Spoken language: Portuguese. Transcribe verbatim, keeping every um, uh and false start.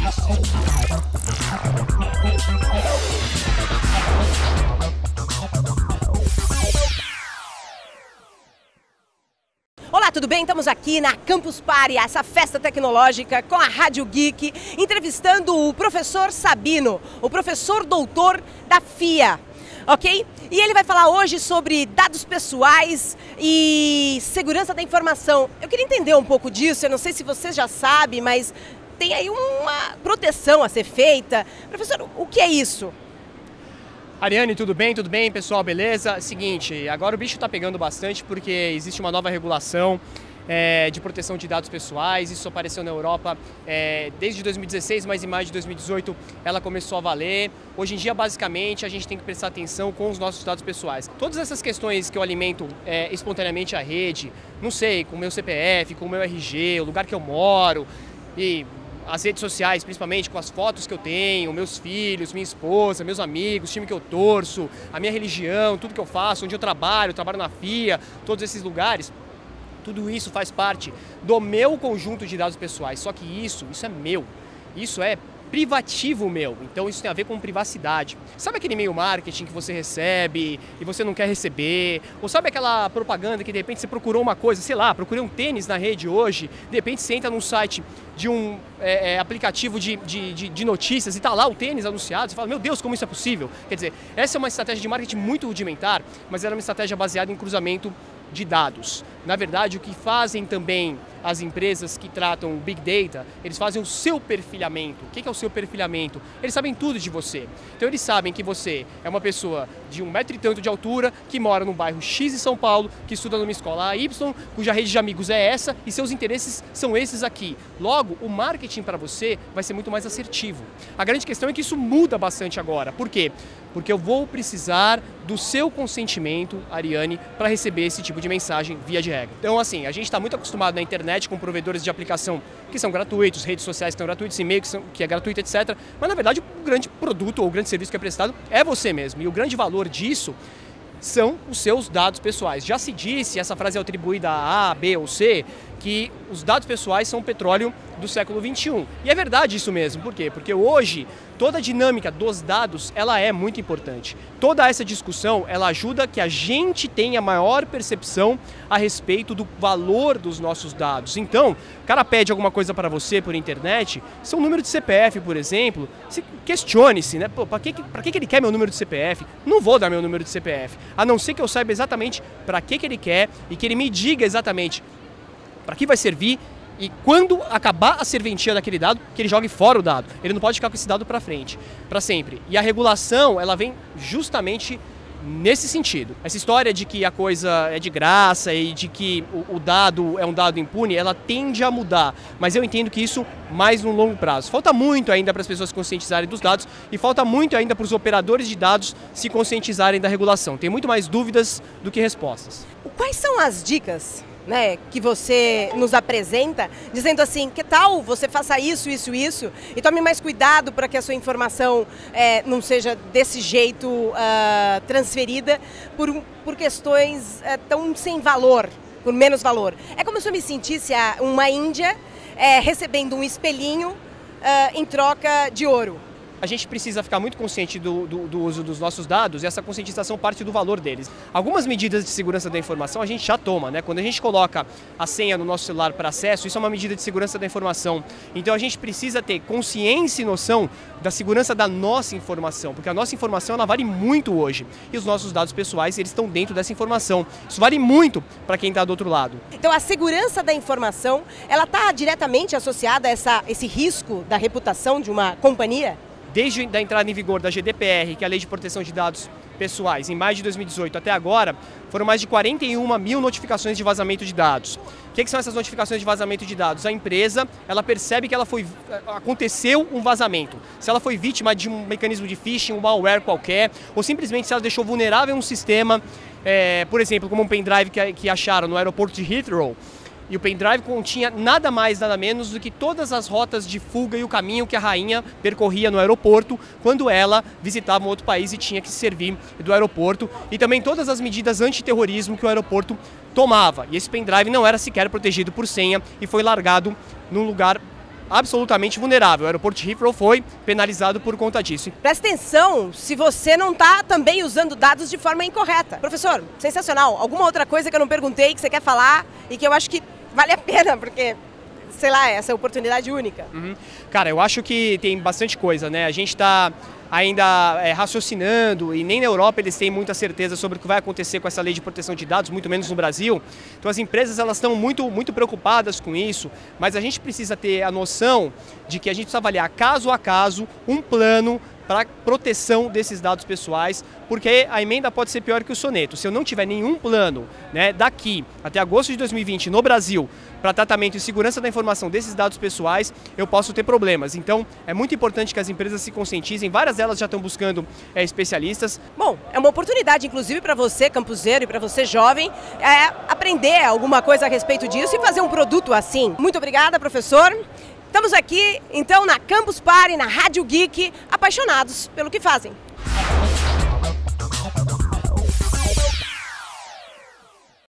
Olá, tudo bem? Estamos aqui na Campus Party, essa festa tecnológica com a Rádio Geek, entrevistando o professor Sabino, o professor doutor da F I A, ok? E ele vai falar hoje sobre dados pessoais e segurança da informação. Eu queria entender um pouco disso, eu não sei se você já sabe, mas tem aí uma proteção a ser feita. Professor, o que é isso? Ariane, tudo bem? Tudo bem, pessoal? Beleza? Seguinte, agora o bicho está pegando bastante porque existe uma nova regulação é, de proteção de dados pessoais. Isso apareceu na Europa é, desde dois mil e dezesseis, mas em maio de dois mil e dezoito ela começou a valer. Hoje em dia, basicamente, a gente tem que prestar atenção com os nossos dados pessoais. Todas essas questões que eu alimento é, espontaneamente a rede, não sei, com o meu C P F, com o meu R G, o lugar que eu moro e as redes sociais, principalmente com as fotos que eu tenho, meus filhos, minha esposa, meus amigos, o time que eu torço, a minha religião, tudo que eu faço, onde eu trabalho, eu trabalho na F I A, todos esses lugares, tudo isso faz parte do meu conjunto de dados pessoais. Só que isso, isso é meu, isso é privativo meu, então isso tem a ver com privacidade. Sabe aquele e-mail marketing que você recebe e você não quer receber? Ou sabe aquela propaganda que de repente você procurou uma coisa, sei lá, procurei um tênis na rede hoje, de repente você entra num site de um é, é, aplicativo de, de, de, de notícias e tá lá o tênis anunciado, você fala, meu Deus, como isso é possível? Quer dizer, essa é uma estratégia de marketing muito rudimentar, mas era uma estratégia baseada em cruzamento de dados. Na verdade, o que fazem também as empresas que tratam o Big Data, eles fazem o seu perfilhamento. O que é o seu perfilhamento? Eles sabem tudo de você. Então eles sabem que você é uma pessoa de um metro e tanto de altura, que mora no bairro X em São Paulo, que estuda numa escola Y, cuja rede de amigos é essa e seus interesses são esses aqui. Logo, o marketing para você vai ser muito mais assertivo. A grande questão é que isso muda bastante agora. Por quê? Porque eu vou precisar do seu consentimento, Ariane, para receber esse tipo de mensagem via de regra. Então, assim, a gente está muito acostumado na internet com provedores de aplicação que são gratuitos, redes sociais que são gratuitos, e-mail que, são, que é gratuito, etcétera. Mas, na verdade, o grande produto ou o grande serviço que é prestado é você mesmo. E o grande valor disso são os seus dados pessoais. Já se disse, essa frase é atribuída a A, B ou C, que os dados pessoais são o petróleo do século vinte e um. E é verdade isso mesmo. Por quê? Porque hoje toda a dinâmica dos dados ela é muito importante. Toda essa discussão ela ajuda que a gente tenha maior percepção a respeito do valor dos nossos dados. Então, o cara pede alguma coisa para você por internet, seu número de C P F, por exemplo, se questione-se, né? Para que, pra que ele quer meu número de C P F? Não vou dar meu número de C P F, a não ser que eu saiba exatamente para que, que ele quer e que ele me diga exatamente para que vai servir e quando acabar a serventia daquele dado, que ele jogue fora o dado. Ele não pode ficar com esse dado para frente, para sempre. E a regulação, ela vem justamente nesse sentido. Essa história de que a coisa é de graça e de que o, o dado é um dado impune, ela tende a mudar. Mas eu entendo que isso mais no longo prazo. Falta muito ainda para as pessoas se conscientizarem dos dados e falta muito ainda para os operadores de dados se conscientizarem da regulação. Tem muito mais dúvidas do que respostas. Quais são as dicas, né, que você nos apresenta, dizendo assim, que tal você faça isso, isso, isso, e tome mais cuidado para que a sua informação é, não seja desse jeito uh, transferida por, por questões uh, tão sem valor, por menos valor. É como se eu me sentisse uma índia é, recebendo um espelhinho uh, em troca de ouro. A gente precisa ficar muito consciente do, do, do uso dos nossos dados e essa conscientização parte do valor deles. Algumas medidas de segurança da informação a gente já toma, né? Quando a gente coloca a senha no nosso celular para acesso, isso é uma medida de segurança da informação. Então a gente precisa ter consciência e noção da segurança da nossa informação, porque a nossa informação ela vale muito hoje e os nossos dados pessoais eles estão dentro dessa informação. Isso vale muito para quem está do outro lado. Então a segurança da informação ela está diretamente associada a essa, esse risco da reputação de uma companhia? Desde a entrada em vigor da G D P R, que é a Lei de Proteção de Dados Pessoais, em maio de dois mil e dezoito até agora, foram mais de quarenta e uma mil notificações de vazamento de dados. O que, que são essas notificações de vazamento de dados? A empresa, ela percebe que ela foi, aconteceu um vazamento. Se ela foi vítima de um mecanismo de phishing, um malware qualquer, ou simplesmente se ela deixou vulnerável um sistema, é, por exemplo, como um pendrive que, que acharam no aeroporto de Heathrow, e o pendrive continha nada mais, nada menos do que todas as rotas de fuga e o caminho que a rainha percorria no aeroporto quando ela visitava um outro país e tinha que se servir do aeroporto. E também todas as medidas antiterrorismo que o aeroporto tomava. E esse pendrive não era sequer protegido por senha e foi largado num lugar absolutamente vulnerável. O aeroporto de Heathrow foi penalizado por conta disso. Presta atenção se você não está também usando dados de forma incorreta. Professor, sensacional. Alguma outra coisa que eu não perguntei, que você quer falar e que eu acho que vale a pena, porque, sei lá, essa é oportunidade única. Uhum. Cara, eu acho que tem bastante coisa, né? A gente está ainda é, raciocinando e nem na Europa eles têm muita certeza sobre o que vai acontecer com essa lei de proteção de dados, muito menos no Brasil. Então as empresas elas estão muito, muito preocupadas com isso, mas a gente precisa ter a noção de que a gente precisa avaliar caso a caso um plano para proteção desses dados pessoais, porque a emenda pode ser pior que o soneto. Se eu não tiver nenhum plano, né, daqui até agosto de dois mil e vinte no Brasil para tratamento e segurança da informação desses dados pessoais, eu posso ter problemas. Então, é muito importante que as empresas se conscientizem, várias delas já estão buscando é, especialistas. Bom, é uma oportunidade, inclusive, para você, campuseiro, e para você, jovem, é, aprender alguma coisa a respeito disso e fazer um produto assim. Muito obrigada, professor. Estamos aqui, então, na Campus Party, na Rádio Geek, apaixonados pelo que fazem.